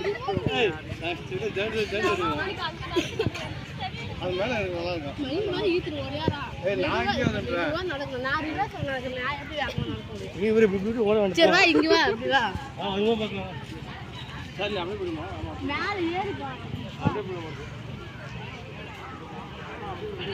அது மேல நல்லா இருக்கும் மயில் மாதிரி ஈத்துரு ஓடியாரா நான் இங்க வரேன் நடக்கும் நான் ரிவர்ஸ் நடக்கும் நான் எப்படி நடக்கும் நீ இப்படி ஓட வேண்டாம் சரி வா இங்க வா அப்படி வா அங்க பார்க்கலாம் சரி அப்படியே போடுமா ஆமா மேல ஏறி பா அப்படியே போடு